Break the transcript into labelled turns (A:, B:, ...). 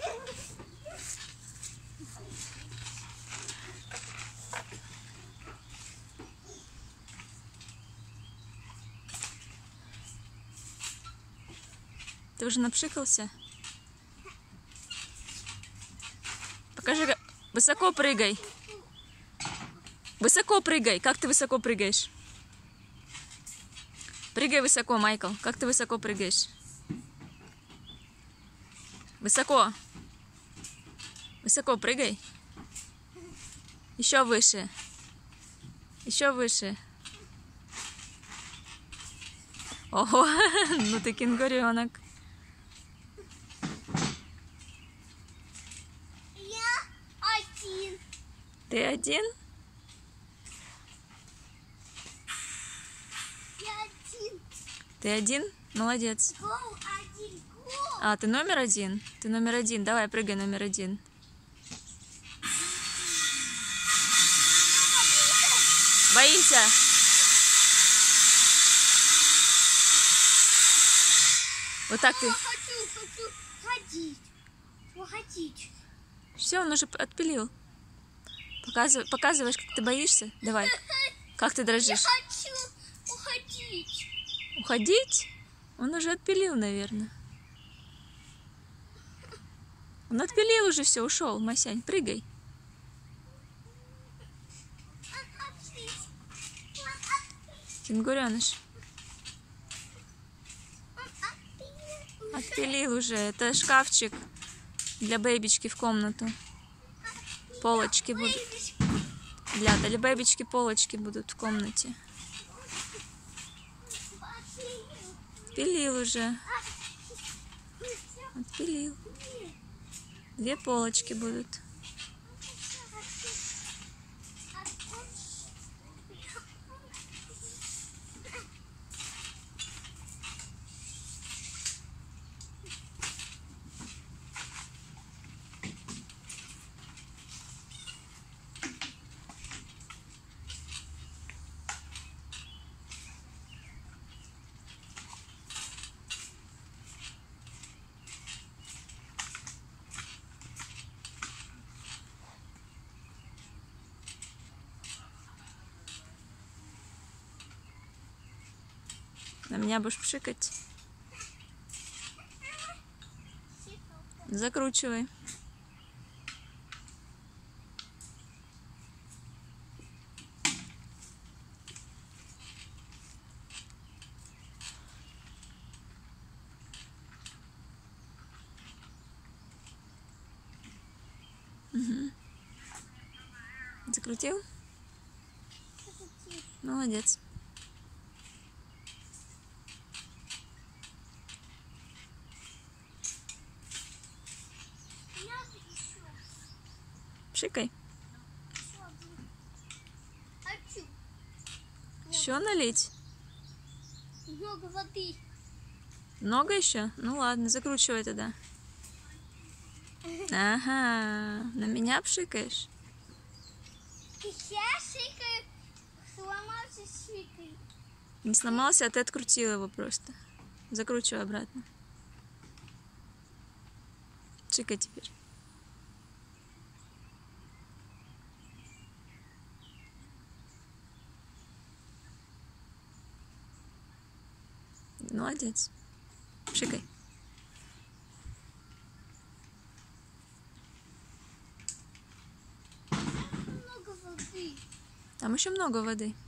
A: Ты уже напшикался? Покажи, высоко прыгай. Высоко прыгай. Как ты высоко прыгаешь? Прыгай высоко, Майкл. Как ты высоко прыгаешь? Высоко. Высоко прыгай. Еще выше. Еще выше. Ого, ну ты кенгуренок.
B: Я один.
A: Ты один?
B: Я один.
A: Ты один? Молодец.
B: Гол один. Гол.
A: А, ты номер один? Ты номер один. Давай, прыгай номер один. Боимся. Вот так ты.
B: Хочу ходить. Уходить.
A: Все, он уже отпилил. Показываешь, как ты боишься? Давай. Как ты
B: Я
A: дрожишь?
B: хочу уходить.
A: Уходить? Он уже отпилил, наверное. Он отпилил уже все, ушел. Масянь, прыгай. Кенгуреныш. Отпилил уже. Это шкафчик для бэбички в комнату. Полочки будут. Для бэбички полочки будут в комнате. Отпилил уже. Отпилил. 2 полочки будут. На меня будешь пшикать? Закручивай. Угу. Закрутил? Молодец. Пшикай.
B: Хочу.
A: Еще налить?
B: Много воды.
A: Много еще? Ну ладно, закручивай тогда. Ага, на меня пшикаешь?
B: Я шикаю, сломался шикаю.
A: Не сломался, а ты открутил его просто. Закручивай обратно. Пшикай теперь. Молодец. Пшикай.
B: Много воды.
A: Там еще много воды.